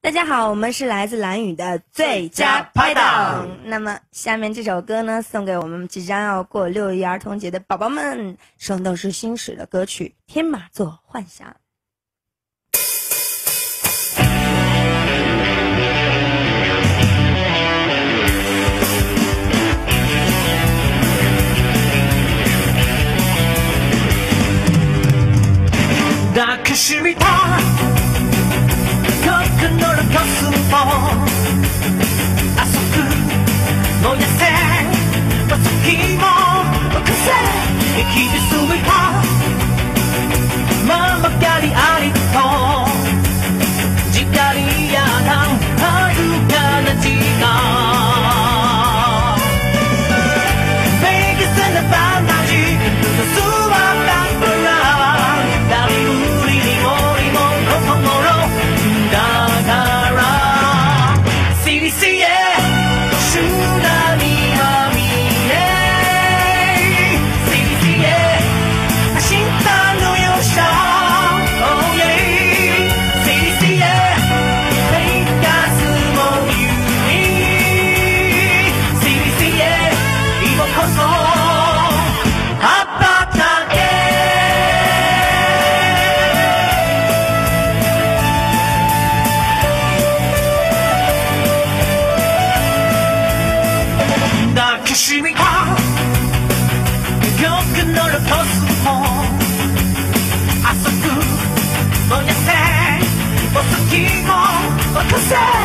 大家好，我们是来自蓝宇的最佳拍档。那么下面这首歌呢，送给我们即将要过6一儿童节的宝宝们，圣斗士星矢的歌曲《天马座幻想》。 抱きしめた心のコスモ熱く燃やせ月も起こせ生き進めたままかりありと光やた遥かな時間每个人的烦恼几个都是我的不让しみた曲のコスモ熱く燃やせお月も起こせ